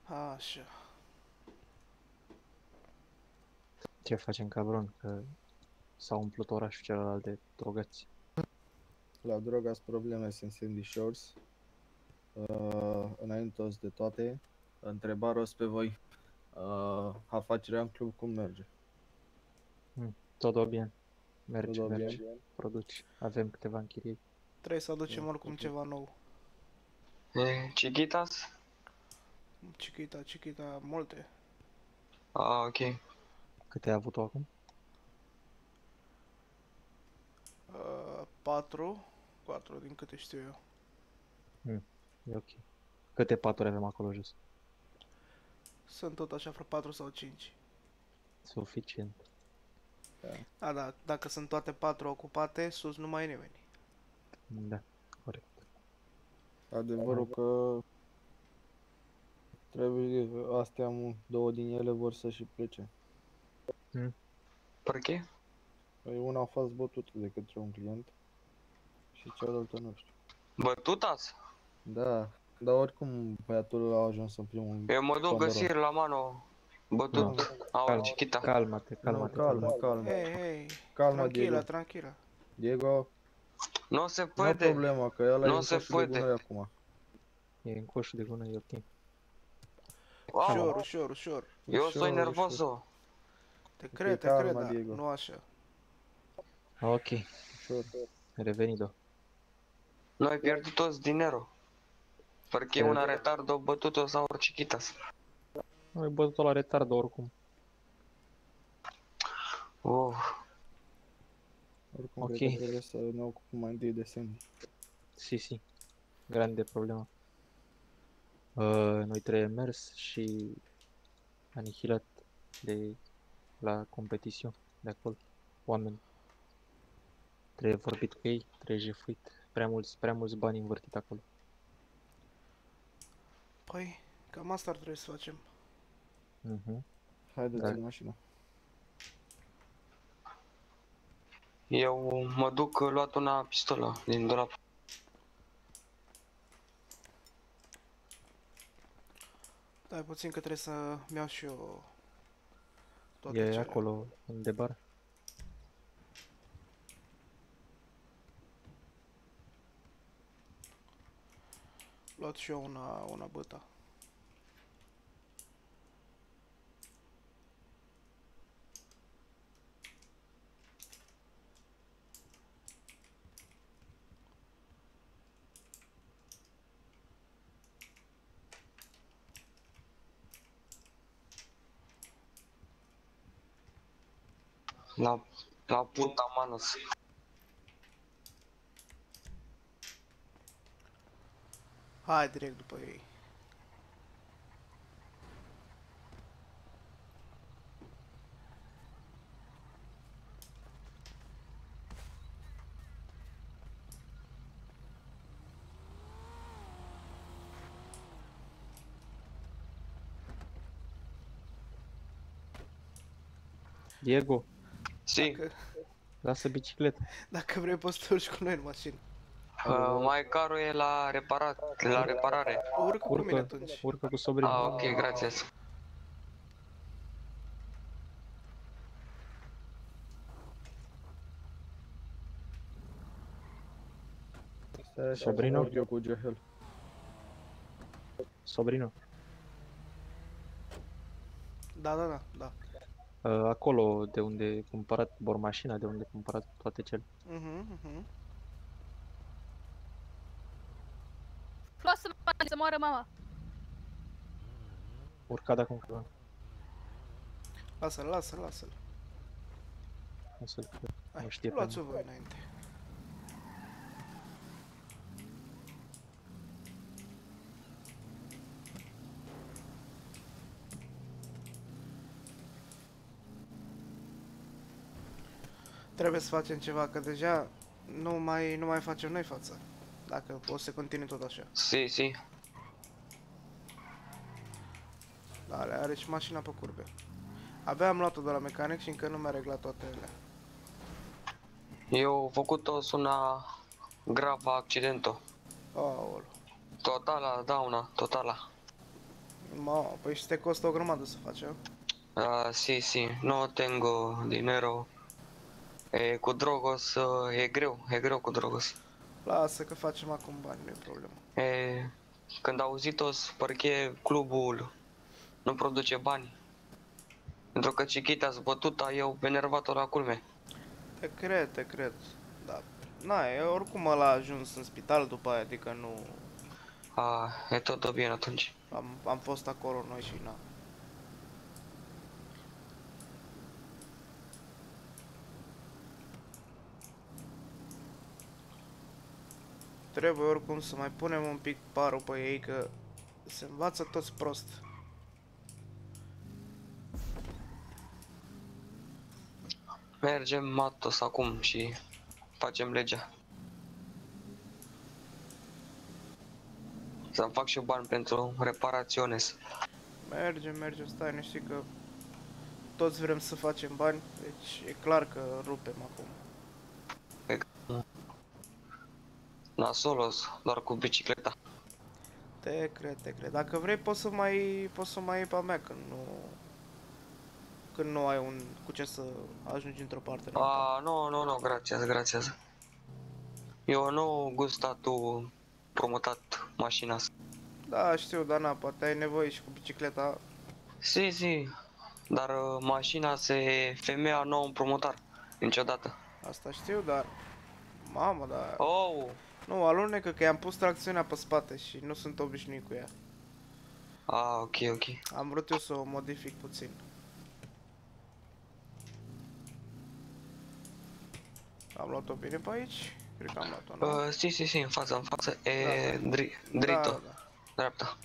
Așa. Ce facem, cabron? Că s-a umplut orașul celălalt de drogați. La droga probleme sunt Sandy Shores. Înainte de toate, întrebați pe voi afacerea în club cum merge? Todo bine. Merge, Todo merge. bien? Produci. Avem câteva închirieri. Trebuie să aducem oricum ceva nou. Chiquitas? Chiquita, multe. Ah, ok. Câte ai avut acum? 4 din câte știu eu. E ok. Câte paturi avem acolo jos? Sunt tot așa vreo 4 sau 5. Suficient. Da, dacă sunt toate 4 ocupate, sus nu mai e nimeni. Da, corect. Adevărul că trebuie, astea două din ele vor să și plece. Perché? Păi una a fost bătută de către un client și cealaltă nu știu. Bătutas? Da, dar oricum băiatul a ajuns în primul Eu mă duc Cameron. găsiri la mano. Bătut. Au Chiquita. Calma-te, Nu, calma-te. calma. Hei, Calma, Diego. tranquila. Diego, Nu se nu poate. problemă, că ăla Nu e în se coșul de poate. gunoi acum. E în coșul de gunoi, e ok. Wow. Ușor. Eu soy nervoso. Te cred, calma, dar Diego. nu așa. Ok, Ușor. revenido. Noi ai pierdut toți dinero. Perché una retardo bătut-o sau Chiquitas. Noi bătut la retard oricum. Oricum, Ok. cred că trebuie să ne ocupăm mai întâi de Sandy. Si. Grande problemă. Noi trebuie mers și anihilat de la competiție de acolo. Oameni. Trebuie vorbit cu ei, trebuie jefuit. Prea mulți bani învârtit acolo. Păi, cam asta ar trebui să facem. Haideți Da. în mașină. Eu mă duc luat una pistolă din dulap. Dai puțin că trebuie să-mi iau și eu toate E cele. acolo, în debar. Luat și eu una băta. La puta manos. Hai direct după ei. Diego, Si. lasă bicicleta. Dacă vrei poți să te urci cu noi în mașină. Mai carul e la reparare. Urcă cu mine atunci. Urcă cu Sobrin. Ah, ok, gracias. Stai așa, Sobrino? urc eu cu Gehel. Sobrino. Da. Acolo de unde ai cumpărat bormașina, de unde ai cumpărat toate cele. Lasă-mă să moară mama. Urca de acum câteva. Lasă-l. O să Hai, nu știe pe luați-o voi înainte. Trebuie să facem ceva, că deja nu mai facem noi față. Dacă o să continui tot așa. Si. Are și mașina pe curbe. Abia am luat-o de la mecanic și încă nu mi-a reglat toate ele. Eu făcut-o una grava accidento. Aolo. Totala, dauna, totala. Mamă, păi și te costă o grămadă să faci, a? Sí, sí, no tengo dinero. Cu Drogos e greu cu Drogos. Lasă că facem acum bani, nu e problemă. Când auzitos, parcă clubul nu produce bani. Pentru că Chiquita-s bătuta, eu enervat-o la culme. Te cred. Da. Na, e oricum ăla a ajuns în spital după aia, adică nu... E tot bine atunci. Am fost acolo noi și na. Trebuie oricum să mai punem un pic parul pe ei, că se învață toți prost. Mergem Matos acum și facem legea. Să-mi fac și bani pentru reparaționes. Mergem, stai, nu știi că toți vrem să facem bani, deci e clar că rupem acum. Nasolos, doar cu bicicleta. Te cred. Dacă vrei poți să mai iei pe a mea când nu ai un cu ce să ajungi într-o parte. în alta. Nu, gracias. Eu nu gustatul promotat mașina. Da, știu, dar na, poate ai nevoie și cu bicicleta. Si, dar mașina femeia nu un promotar. Niciodată. Asta știu, dar... Mamă, dar... Oh! Nu, alunecă că i-am pus tracțiunea pe spate și nu sunt obișnuit cu ea. Ok. Am vrut eu să o modific puțin. Am luat-o bine pe aici? Cred că am luat-o, nu? Si, în față. Da. Dreapta.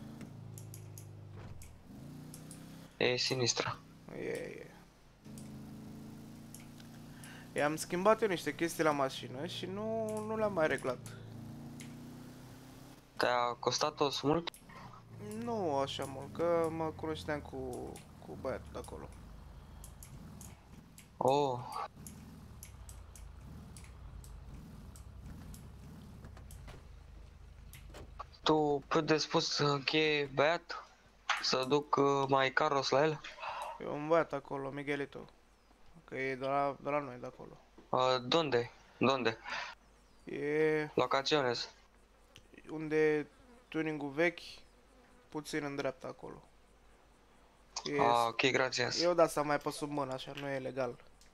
Sinistra. E. I-am schimbat eu niște chestii la mașină și nu le-am mai reglat. Te-a costat-o mult? Nu așa mult, că mă cunoșteam cu băiatul de acolo. Oh. Tu poți de spus că e băiat? Să duc mai Carlos la el? E un băiat acolo, Miguelito. Că e de la noi, de acolo. Donde? E Locaciones. unde e tuning-ul vechi, puțin în dreapta acolo. Ok, gracias. Eu da să mai pe sub mână, așa, nu e legal.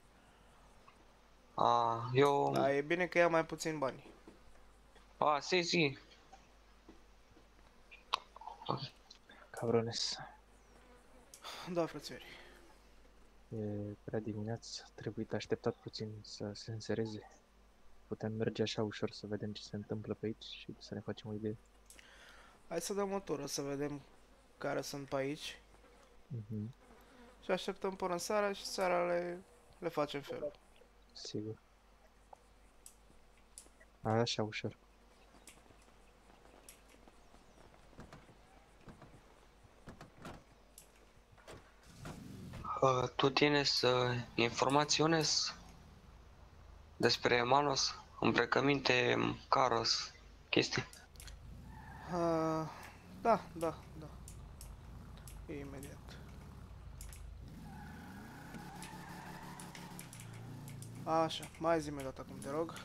Eu... Dar e bine că ia mai puțin bani. Si. Cabrones, Da, frățiori. e prea dimineață, trebuie de așteptat puțin să se însereze. Putem merge așa ușor să vedem ce se întâmplă pe aici și să ne facem o idee. Hai să dăm o tură să vedem care sunt pe aici. Mhm, Și așteptăm până seara și seara le facem felul. sigur. Așa ușor. Tu tienes informaciones despre Manos, îmbrăcăminte, Carlos, chestii? Da. E imediat. Așa, mai zi-mi o dată acum, te rog.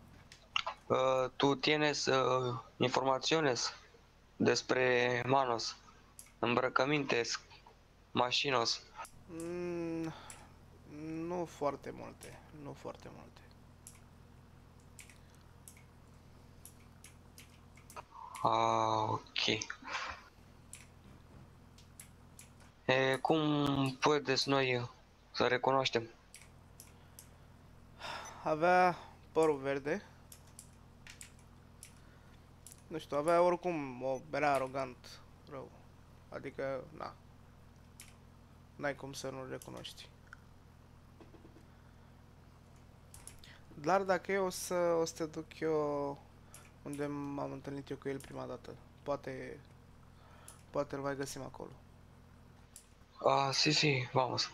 Tu tienes informaciones despre Manos, îmbrăcăminte, mașinos? Nu foarte multe, nu foarte multe. Ok. Cum puteți noi să recunoaștem? Avea părul verde. Nu știu, avea oricum era arogant rău. Adică, na. N-ai cum să nu-l recunoști. Dar dacă eu o să te duc eu unde m-am întâlnit eu cu el prima dată. Poate îl mai găsim acolo. Si, vamos.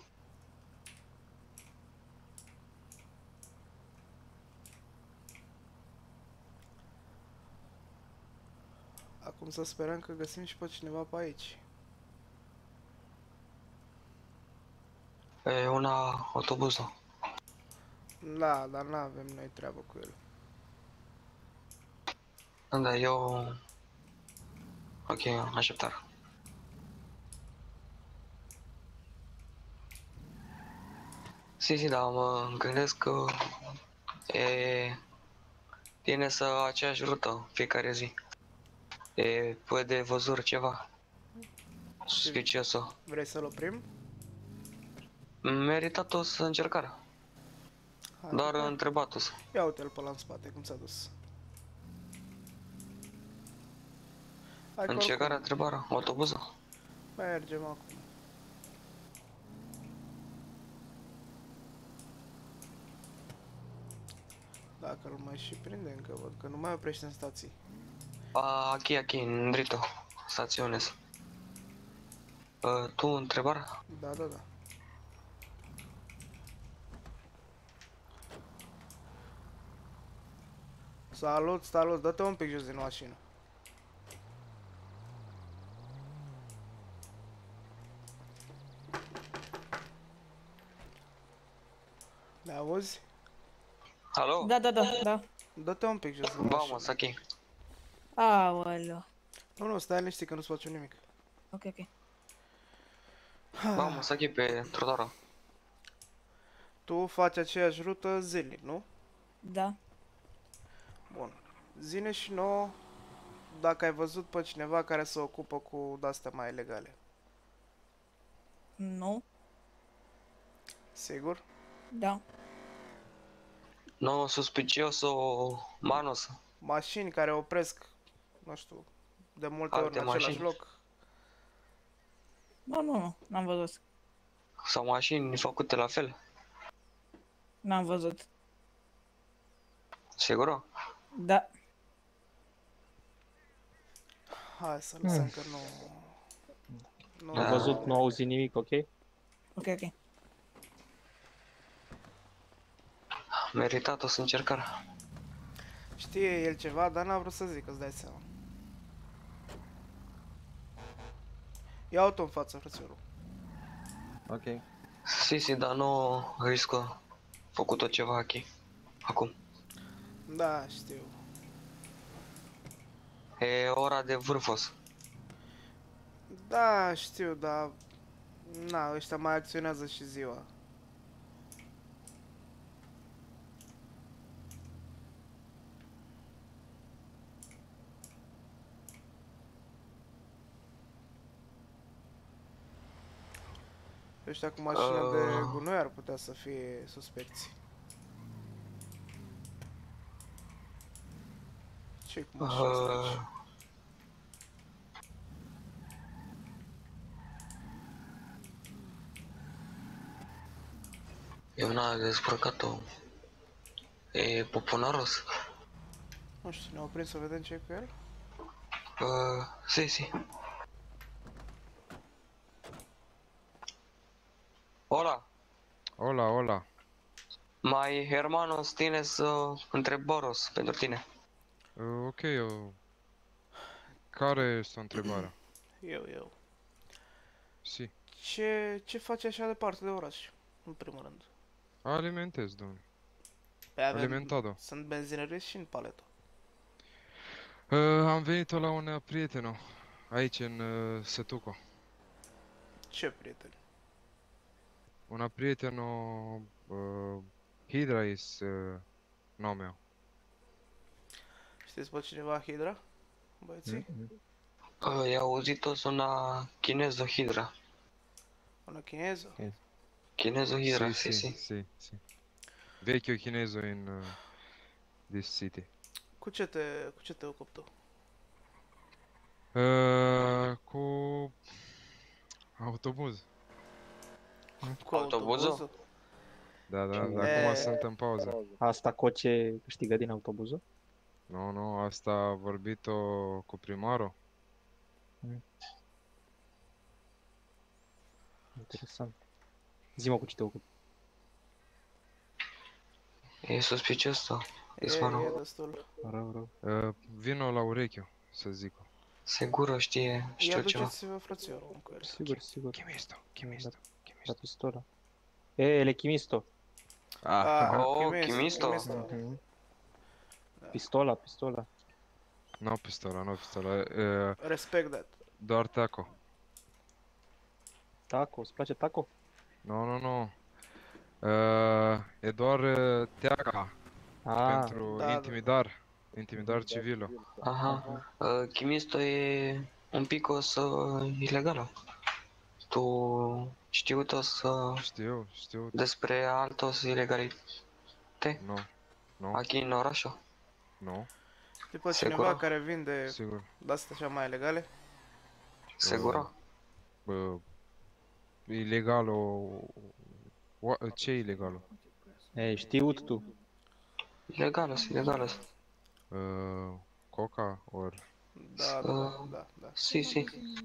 Acum să sperăm că găsim și pe cineva pe aici. E una autobuză. Da, dar n-avem noi treabă cu el. Da, eu... Ok, așteptar. Sí, dar mă gândesc că tiene să aceeași rută fiecare zi. Păi de văzut ceva suspicioso. Vrei să-l oprim? Meritat-o să încercare. Hai, Doar hai. întrebat-o. Ia uite-l pe ăla în spate, cum s-a dus. Hai că Încercarea, oricum întrebarea, autobuză. mergem acum. Dacă îl mai și prindem, că văd că nu mai oprește în stații. Aquí, în drito. Staționes. Tu, întrebarea? Da, da, da. Salut, salut, dă-te un pic jos din mașină. Ne auzi? Alo? Da. Dă-te un pic jos din Vamos, mașină. aqui. Aoleu. Nu, stai liniștit că nu-ți face nimic. Ok. Vamos, aqui pe trotuară. Tu faci aceeași rută zilnic, nu? Da. Bun. Zine și nouă dacă ai văzut pe cineva care se ocupă cu de-astea mai legale. Nu. Sigur? Da. No suspicioso manos. Mașini care opresc, nu știu, de multe ori Alte în același mașini. loc. Nu. N-am văzut. Sau mașini făcute la fel. N-am văzut. Sigur? Da. Hai să lăsăm că nu... Nu, Am văzut, nu auzi nimic, ok? Ok. Meritat-o să încercare. Știe el ceva, dar n-a vrut să zic, îți dai seama. Ia auto în față, frățiorul. Ok. Si, dar nu riscă făcut-o ceva aici. Acum. Da, știu. E ora de vârfos. Da, știu, dar... Na, ăștia mai acționează și ziua. Ăștia cu mașină de gunoi ar putea să fie suspecți. Ce cu mașina asta aici? Eu n-am dezbrăcat-o. E popunaros. Nu știu, ne oprim să vedem ce e cu el? Si. Hola. Hola. Mai hermanos tienes întrebăros pentru tine. Ok, care este întrebarea? Eu. Si. Ce faci așa departe de oraș? În primul rând. Alimentez, domnule. Păi Alimentado. Sunt benzinării și în Paleto. Am venit la un prieteno, aici în Setuco. Ce prieteni? Un prieteno, Hydra is numele. Știți pe cineva Hydra? Băieții? I auzit-o una chineză hidra. Una chineză? Chineză hidra, si. Vecchio chinezo in this city. Cu ce te ocupi tu? Cu autobuz. Cu Autobuzul? Da, E- acum sunt în pauză. Asta Coce câștigă din autobuzul? Nu, asta a vorbit-o cu primarul. Interesant. Zi-mă cu ce te ocupi. E suspicios, E Ismanu. destul. Rău. Vino la urechiu, să zic. Sigur știu Ia ceva. duceți-vă frățiorul cu el. Sigur. Chimisto. La pistola. Lechimisto. Ah, Oh, Chimisto. Chimisto. Mhm. Pistola. Nu pistola, nu pistola. Respect that. Doar taco. Taco, îți place taco? Nu. E doar teaca pentru Da, da. intimidar. Intimidar civilă. Aha. Chimisto e un pic o să ilegală. Tu știut o să Știu. despre altos ilegalitate Nu. aici în orașul? Nu. Tipă Sigur? cineva care vinde Sigur. de-astea așa mai legale? Sigur? Ilegal o... Ce e ilegală? Știut tu. Ilegală. Coca or... Da. Si.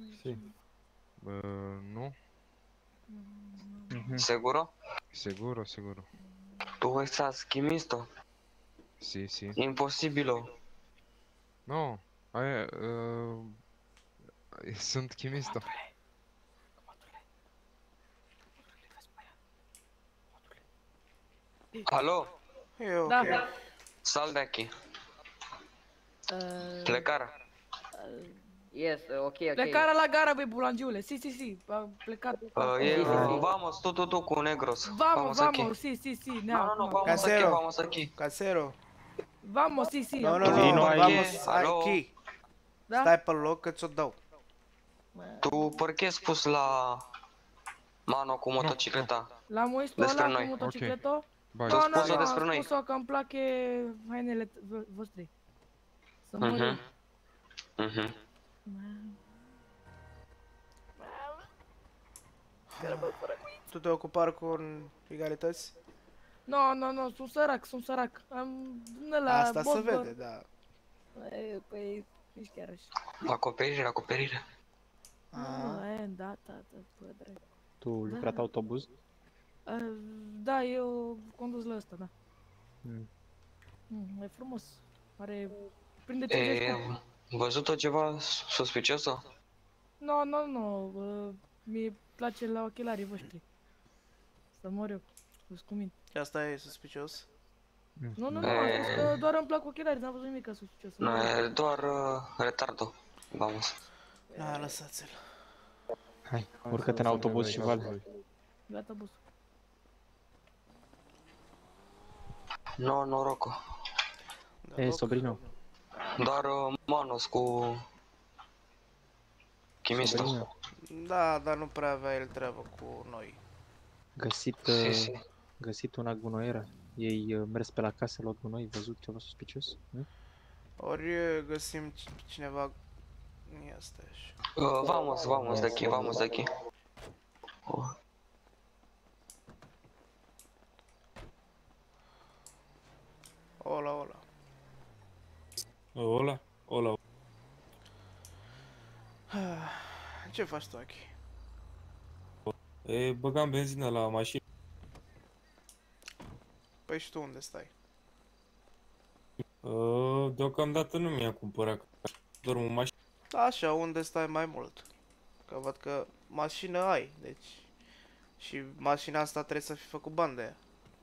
Nu. Mhm. Seguro? Siguro. Tu estás chimisto? Si. Imposibilo. Nu. Aia... Sunt chimisto. Alo? E ok. Da. Sal de aici. Plecarea. Yes, ok. Plecarea la gara, băi, bulangiule. Si, a plecat. Vamos, tu cu negros. Vamos, aquí. si, No, vamos Casero. aquí, vamos aquí. Casero. Vamos, si. Nu, Vino aici. vamos Alo? aici. Da? Stai pe loc că ți-o dau. Tu por qué spus la mano cu motocicleta? La muistul Despre ăla noi. cu motocicletă? Bai. Tu Nu, spus-o am despre noi. spus-o că îmi place hainele voastre. Să mor eu. Mhm. Tu te ocupar cu egalități? Nu, sunt sărac. Am la Asta se vede, da. Păi, nici chiar așa. Acoperire. Da, bă, drag. Tu lucrat autobuz? Da, eu condus la ăsta, da. Mm. E frumos. Prinde 50. Văzut-o ceva suspicios? Nu. Mi place la ochelarii voștri. Să mor eu. Cu mine. Asta e suspicios. Nu, am spus că doar îmi plac ochelarii, n-am văzut nimic suspicios. Nu, e doar retardo. Vamos. Da, lăsați-l. Hai, urcă-te în autobuz și val. Gata, boss. No, noroc. Sobrino. Doar Manos cu Chimisto. Sobrino. Da, dar nu prea avea el treabă cu noi. Găsit una gunoieră. Ei mers pe la casă, luat gunoi, văzut ceva suspicios? Nu? Ori găsim cineva... Ia stai așa. Vamos de aquí. Ola. Hola. Ce faci tu aici? Băgam benzină la mașină. Păi și tu unde stai? Deocamdată nu mi-a cumpărat. Dorm în mașină. Așa, unde stai mai mult? Că văd că mașină ai, deci... Și mașina asta trebuie să fi făcut bani de ea.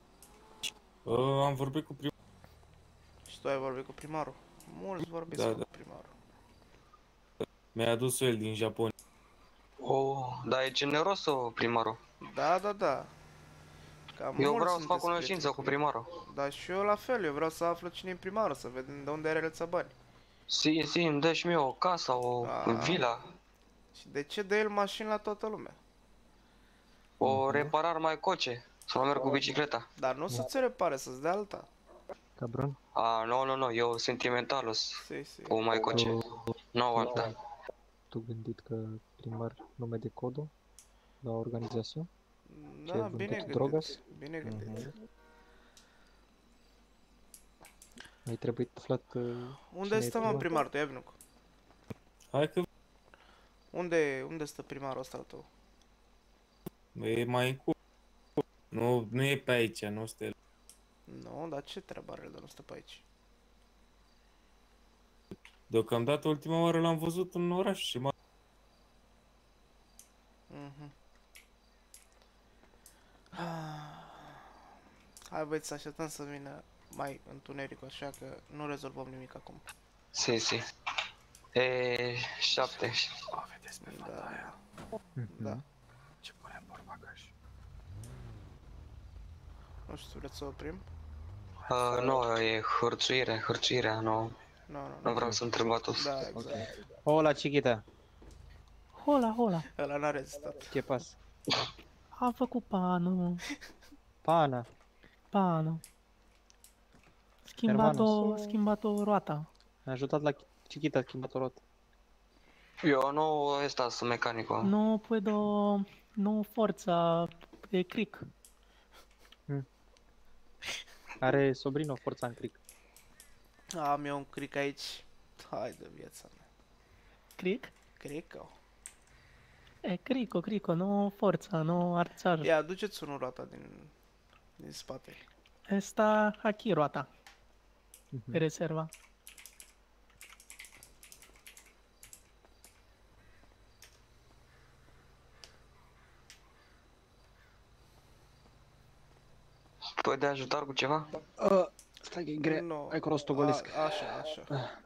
Am vorbit cu primarul. Și tu ai vorbit cu primarul? Mulți vorbiți Da. cu primarul. Mi-a adus el din Japonia. Dar e generos primarul. Da. Cam Eu mulți vreau să fac sunteți cunoștință cu primarul. prieteni. Da, și eu la fel, eu vreau să aflu cine e primarul, să vedem de unde are rețea bani. Si, îmi dă și mie o casă, o vila, Și de ce dă el mașini la toată lumea? o reparar mai coce, să mă merg cu bicicleta. Dar nu să ți repare, să-ți dea alta. Cabron? Nu, eu sentimentalus Si. cu mai coce, nu alta. Tu gândit că primar nume de codo la organizație? Da, vândut bine gândit. drogas? Bine gândit. Ai trebuit aflat Unde stă, mă, primar? Tu ia vină cu. Hai că Unde stă primarul ăsta al tău? e mai încolo. Nu e pe aici, nu stă el. Nu, dar ce treabă are el de nu stă pe aici? Deocamdată ultima oară l-am văzut în oraș și Hai băieți să așteptăm să vină mai întunericul, așa că nu rezolvăm nimic acum. Si, si. E 7. Da. Mhm. Da. Nu știu, vreți să oprim? Nu, e hărțuirea, nu, Nu, nu, nu nu. vreau să întreb atunci. Da, exact. Hola, chiquita. Hola, hola. Ăla n-a rezistat. Ce pas? A făcut pano. Pana. Pano. Hermanos. Schimbat-o roata. Mi-a ajutat la chiquita, schimbat o rotă. Eu nu ăsta sunt mecanicul. No puedo... No forța de cric. Are sobrino forța în cric. Am eu un cric aici. Hai de viața mea. Cric? Crică? E, crico, no forța, no arțar. Ia, aduceți unul roata din spate. Está aquí roata. Pe reserva. Poți de ajutor cu ceva? Stai că e grea. Nu. Hai că rostogolesc. Așa.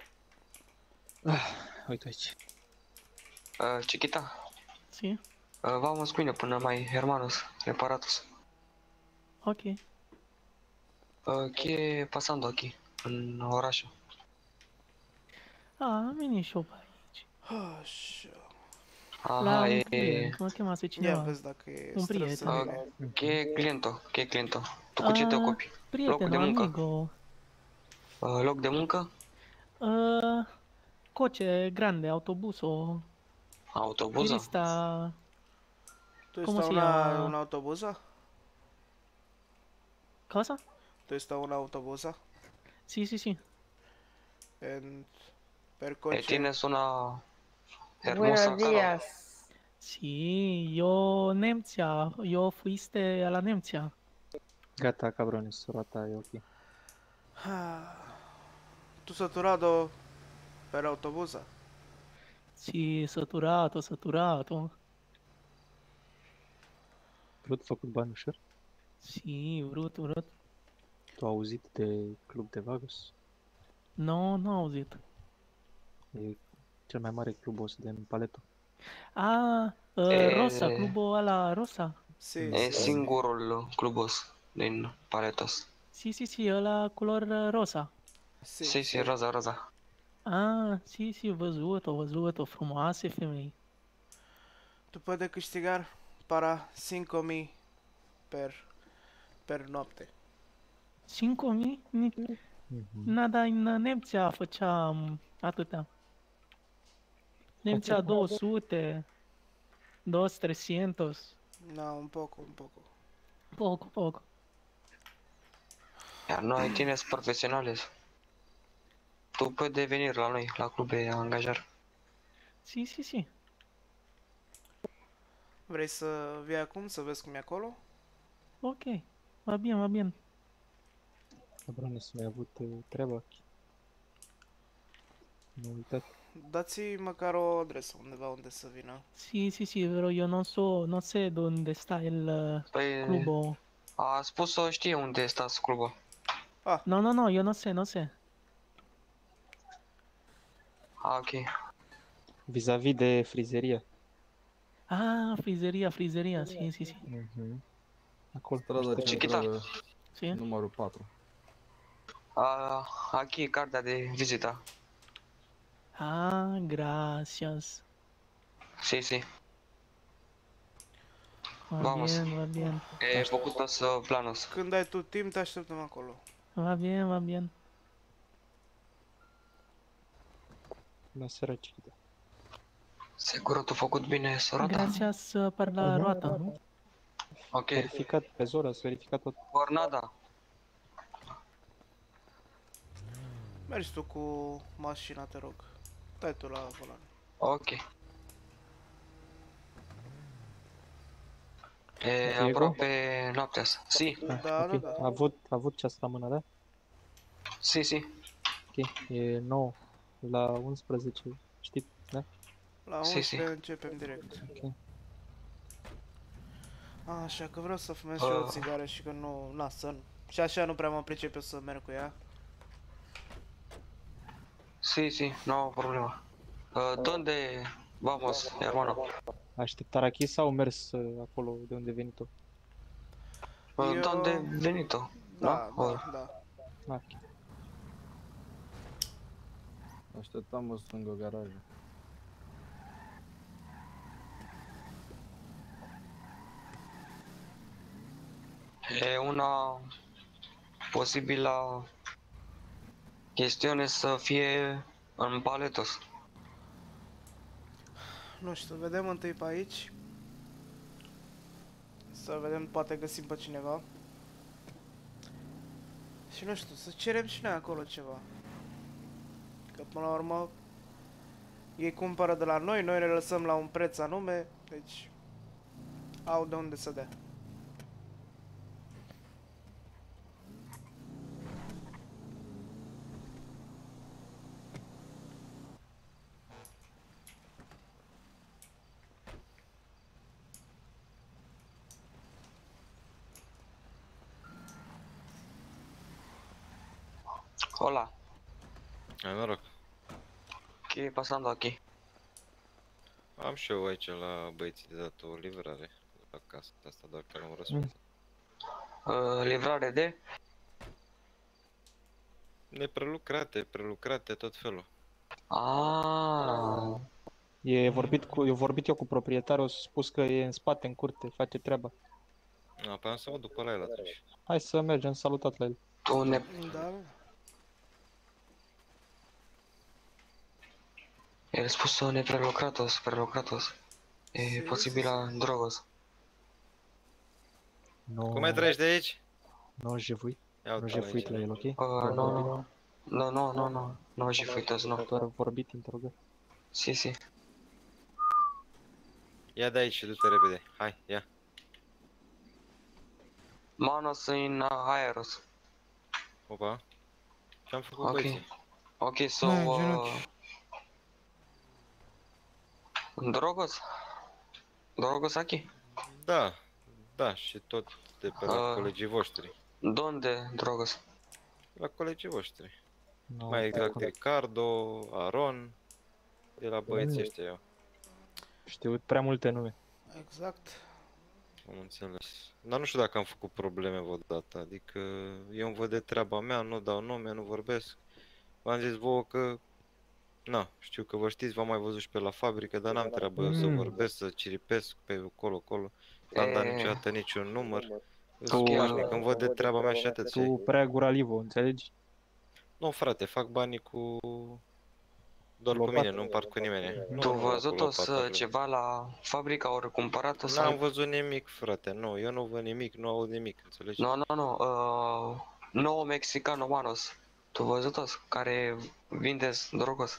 Uite aici. Chiquita, Si? vamos cu mine până mai Hermanos, reparatus. Ok. Ce pasando aquí, în orașul? Am venit și eu pe aici. Așa. La Aha, un e... client, mă chemase Ia cineva. vezi dacă e Un stres să prieten. vină. Ce cliento? Tu cu ce te ocupi? Locul de Prieteno, muncă? amigo. Loc de muncă? Coche grande, autobuso. Autobuză? Turista. Tu Cum ești se ia? un autobuză? Cosa? Tu ești un autobuză? Si. Per E coche. tienes una hermosa Buenos acolo? días. Si, yo fuiste a la Nemția. Gata, cabrones, roata e ok. Tu saturado per autobuză? Si, săturato. Vrut făcut bani ușor? Si, vrut. Tu ai auzit de club de Vagos? No, n-am auzit. E cel mai mare club o să din Paleto. Rosa, clubul ăla Rosa. Si, E singurul clubos din Paletos. Si, ăla culor rosa. Si, roza. Si, văzut-o, frumoase femei. Tu poate câștigar para 5.000 per noapte. 5.000? Nada, în Nemția făceam atâtea. Nemția 200, 200, 300. No, un poco. Poco. Iar noi tienes profesionales. Tu poți venir la noi, la club de angajare. Si. Vrei să vii acum să vezi cum e acolo? Ok, va bien. Cabrones, mi-a avut treaba. Nu uitat. Dați-i măcar o adresă undeva unde să vină. Si, pero yo no sé dónde está el Păi, club. a spus să știe unde stați clubul. No, yo no sé. Ok. Vis-a-vis de frizeria. Frizeria, si. Acolo. Strada Chiquita. centrală, Si? numărul 4. Aquí, cartea de vizită. Gracias. Si. Va Vamos. bien. E făcut să planos. Când ai tu timp, te așteptăm acolo. Va bien. Bună seara, chiquita. Sigur, tu făcut bine, sorata? Gracias per la roata, nu? Ok. Verificat pe Zora, ați verificat tot. Por nada. Mergi tu cu mașina, te rog. Stai tu la volan. Ok. E Diego? aproape noaptea asta. Si, Da. A avut ceas la mână, da? si. Ok, e 9 la 11, știi, da? La Si. 11 începem direct. Ok. Așa că vreau să fumez și eu o țigară și că nu... Na, să... Și așa nu prea mă pricep eu să merg cu ea. Sí, sí, no problema. ¿Dónde vamos, hermano? Așteptat Rachi sau mers acolo de unde venit-o? Eu- ¿Dónde venito? Da, No? da, da. Ok. Așteptam lângă garajul. E una posibilă chestiune să fie în paletos. Nu știu, vedem întâi pe aici. Să vedem, poate găsim pe cineva. Și nu știu, să cerem și noi acolo ceva. Că până la urmă ei cumpără de la noi, noi le lăsăm la un preț anume, deci au de unde să dea. Hola, Hai noroc. ¿qué pasando aquí? Am și eu aici la băieții de dat o livrare la casa asta, doar că nu-mi răspunde. Livrare de? Prelucrate, tot felul. Ah, Eu vorbit eu cu proprietarul, a spus că e în spate, în curte, face treaba. Păi am să mă duc pe la el atunci. Hai să mergem, salutat la el. tu ne... Da, El spus prelucratos. Posibila drogos. Nu, Cum mai treci de aici? nu jevui, Ia nu uite jefuit la el, ok? No, și fuitos, no. Doar vorbit, interogat. Sí. Ia de aici și du-te repede. Hai, ia. Manos în aeros. Opa. Ce-am făcut Ok. băieții? Ok, so... Drogos? Drogos aquí? Da, și tot de pe la colegii voștri. Donde drogos? La colegii voștri. Nu, Mai exact Ricardo, Aron, de la băieții ăștia eu. știu prea multe nume. exact. Am înțeles. Dar nu știu dacă am făcut probleme vreodată, adică eu îmi văd de treaba mea, nu dau nume, nu vorbesc. V-am zis vouă că, na, știu că vă știți, v-am mai văzut și pe la fabrică, dar n-am treabă eu să vorbesc, să ciripesc pe acolo. N-am dat niciodată niciun număr. Îmi văd de treaba mea și atât. Tu prea guralivo, înțelegi? Nu, frate, fac banii cu... Doar cu mine, nu împart cu nimeni. Tu văzut-o ceva la fabrica ori cumpărat-o sau... N-am văzut nimic, frate, nu, eu nu văd nimic, nu aud nimic, înțelegi? Nu, nouă mexicano manos. Tu văzut-o care vindeți drogos?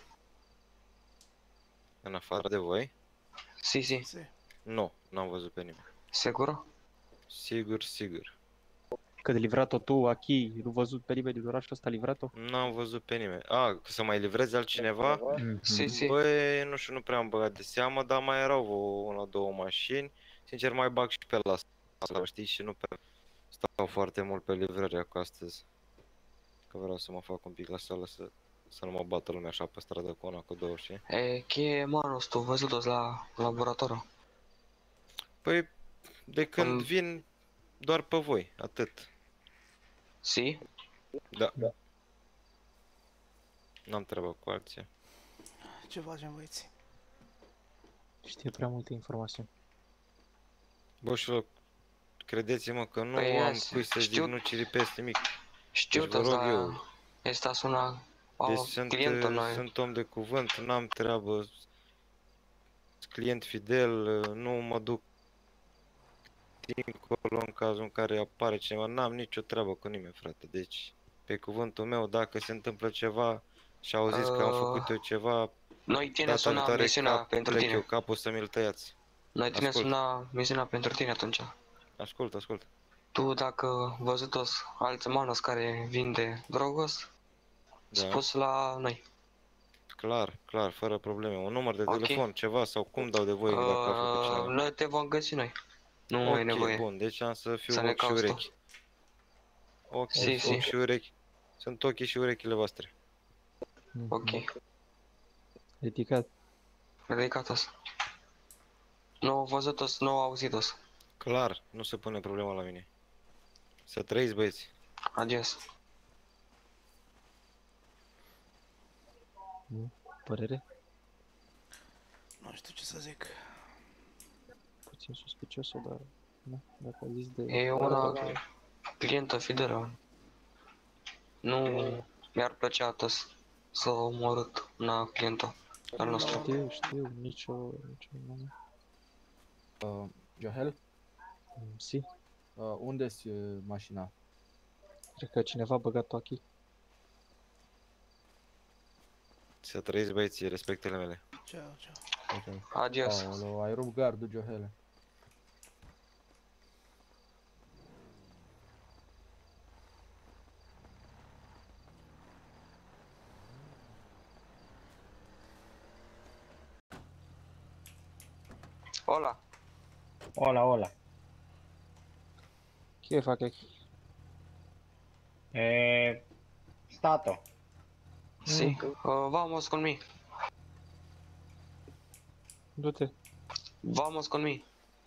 În afară de voi? Si. Nu, n-am văzut pe nimeni. Sigur? Sigur. Că de livrat-o tu, Achi, nu văzut pe nimeni din orașul ăsta livrat-o? N-am văzut pe nimeni. Să mai livrezi altcineva? Si. Băi, nu știu, nu prea am băgat de seamă, dar mai erau una, două mașini. Sincer, mai bag și pe la sala, știi, și nu prea stau foarte mult pe livrări cu astăzi. Că vreau să mă fac un pic la sală, să nu mă bată lumea așa pe stradă cu una, cu două, știi? Ce manos, tu văzut-o la laboratorul? Păi, de când vin doar pe voi, atât. Si? Da. N-am treabă cu alții. Ce facem, băieți? Știe prea multe informații. Bă, și credeți-mă că nu Păi, am cui să zic, nu ciripesc nimic. Știu, Deci vă rog dar eu. esta sună Deci clientul noi. sunt om de cuvânt, n-am treabă, client fidel, nu mă duc dincolo în cazul în care apare cineva, n-am nicio treabă cu nimeni, frate. Deci, pe cuvântul meu, dacă se întâmplă ceva și auziți că am făcut eu ceva, Noi tine sună misiunea pentru tine. Eu capul să mi-l tăiați. Noi tine sună misiunea pentru tine atunci. Ascult. Tu dacă văzut-o alți manos care vinde drogos, spus la noi. Clar, fără probleme. Un număr de telefon, ceva sau cum dau de voi dacă a făcut cineva? Noi te vom găsi noi. Nu e Ok, nevoie. bun, deci am să fiu Să ne ochi și cauți tu. urechi. Ok, Si, si. ochi și urechi. Sunt ochii și urechile voastre. Ok. Ridicat. Ridicatos. Nu văzut-os, nu auzit-os. Clar, nu se pune problema la mine. Să trăiți, băieți. Adios. Părere? Nu știu ce să zic. Puțin suspiciosă, dar... Nu, dacă a zis de... E una clientă fidelă. Nu mi-ar plăcea atât să omorât una clientă al nostru. Știu, nicio... Johel, Si, unde-s mașina? cred că cineva a băgat ochii. Să trăiți, băieții, respectele mele. Ceau, ceau. Ok. Adios. Aoleu, ai rupt gardul, Johele. Hola. Hola, hola. Ce fac aici? Stato. Si. Vamos conmigo. Du-te. Vamos conmigo.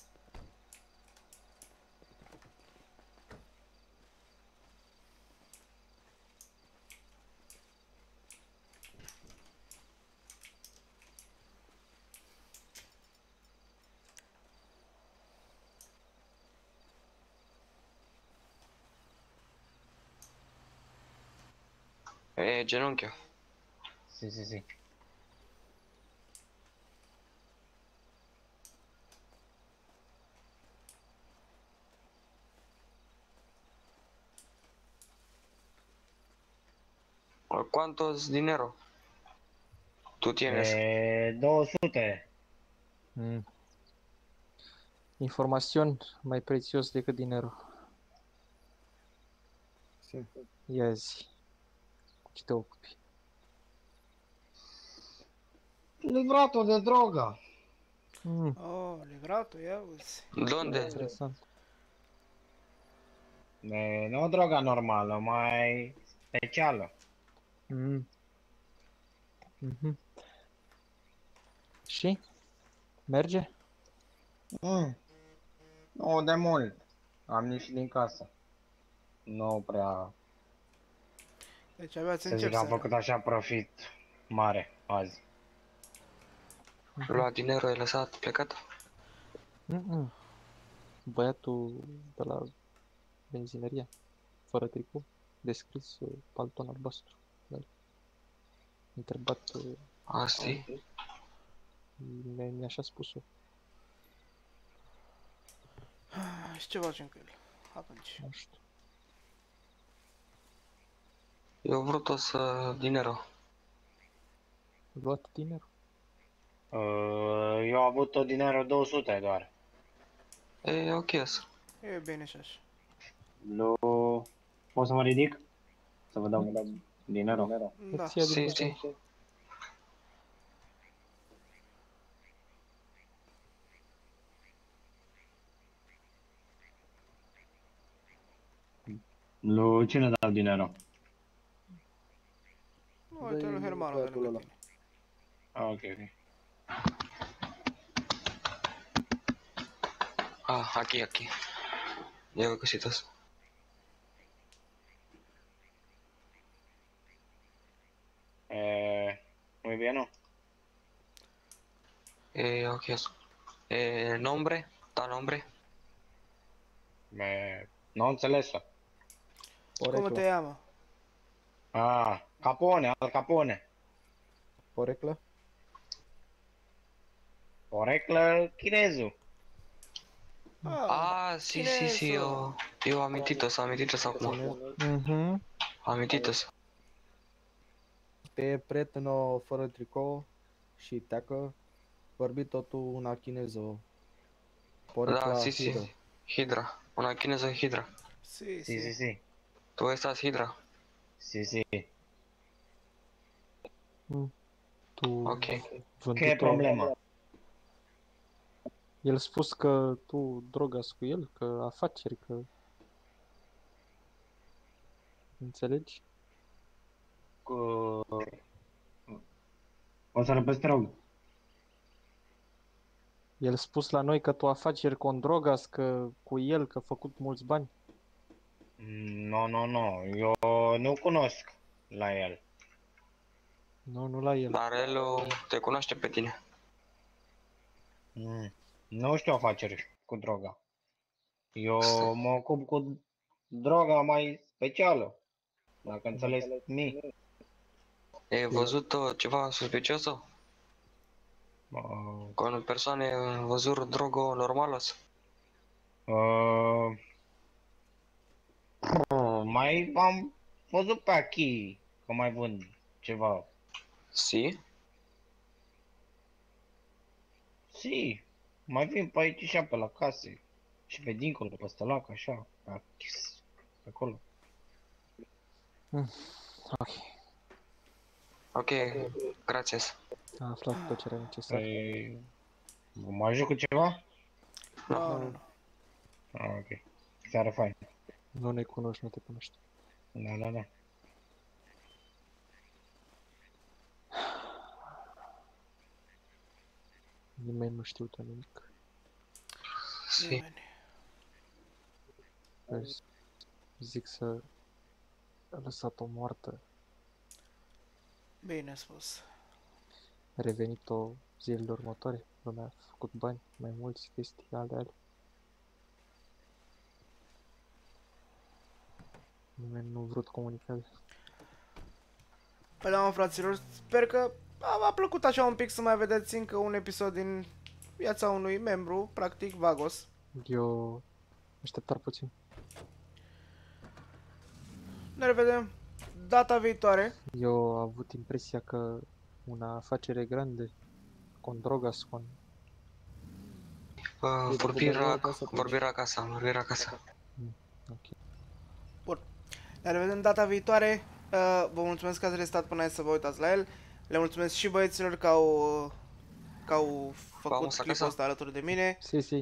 Genunchio. Sì, sì, sì. ¿Cuántos dinero tú tienes? 200. Informațiuni mai prețios decât dinerul. Si. Ia zi. Cu ce te ocupi? Livrato de droga. Oh, livrato, ia uzi. ¿Dónde? Interesant. Nu droga normală, mai specială. Și? Merge? Nu de mult. Am ieșit din casă. Nu prea... Deci abia ți Să încep zic, am seara. făcut așa profit mare azi. Lua dinero, ai lăsat plecat? Băiatul de la benzinăria, fără tricou, descris palton albastru. Întrebat... Asta-i? Mi-a așa spus-o. Și ce facem cu el? Atunci. Nu știu. Eu vrut-o să dinero. Luat dinerul? Eu am avut tot dinerul 200 doar. E ok asta. E bine și așa. Pot să mă ridic? Să vă dau dinerul? Da. Si, si. Lui cine dau dinerul? Uite lui Hermano de lângă tine. Ok, ok. Ah, aquí. Ya cositas. Muy bien, ¿no? Ok eso. Nombre, ta nombre. Nu înțeles-o. Cum te cheamă? Capone, Al Capone. Poreclă? Poreclă chinezul. Si, eu am amintit-o acum. Am amintit-o. Pe prietenul fără tricou și teacă, vorbi totul una chineză. Da, si. Hydra. Una chineză Hydra. Si. Tu estás Hydra. Si. Tu... Ok. Ce e problema? El a spus că tu drogați cu el, că afaceri, că... Înțelegi? O să repezi, te rog. El a spus la noi că tu afaceri cu drogas, că cu el, că a făcut mulți bani. Nu. Eu nu cunosc la el. Nu la el. Dar el te cunoaște pe tine. Nu știu afaceri cu droga. Eu mă ocup cu droga mai specială. Dacă înțelegi mie. Ai văzut ceva suspicios? Cu persoane văzut drogă normală? Mai am văzut pe aici că mai vând ceva. Si? Si, mai vin pe aici și pe la case. Și pe dincolo, pe stălac, așa, pe acolo. Ok. Ok, gracias. A aflat tot ce era necesar. Mă ajut cu ceva? Nu. Ok. Seară fain. Nu ne cunoști, nu te cunoști. Da. Nimeni nu știută nimic. Si. Zic să a lăsat-o moartă. Bine spus. A revenit-o zilele următoare. Lumea a făcut bani, mai mulți chestii ale. Nimeni nu a vrut comunicare. Păi da, mă, fraților, sper că v-a plăcut așa un pic să mai vedeți încă un episod din viața unui membru, practic, Vagos. Eu așteptar puțin. Ne revedem data viitoare. Eu am avut impresia că una afacere grande, con drogas, con... Vorbirea acasă. Ok. Bun. Ne revedem data viitoare. Vă mulțumesc că ați restat până aici să vă uitați la el. Le mulțumesc și băieților că au făcut clipul ăsta alături de mine. Si.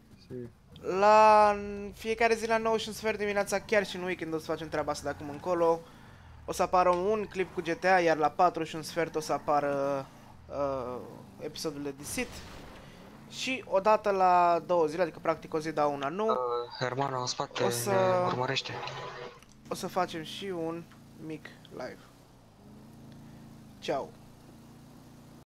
La fiecare zi la 9 și un sfert dimineața, chiar și în weekend o să facem treaba asta de acum încolo. O să apară un clip cu GTA, iar la 4 și un sfert o să apară episodul de Deceit. Și odată la 2 zile, adică practic o zi da una nu. Hermano în spate ne urmărește. O să facem și un mic live. Ciao.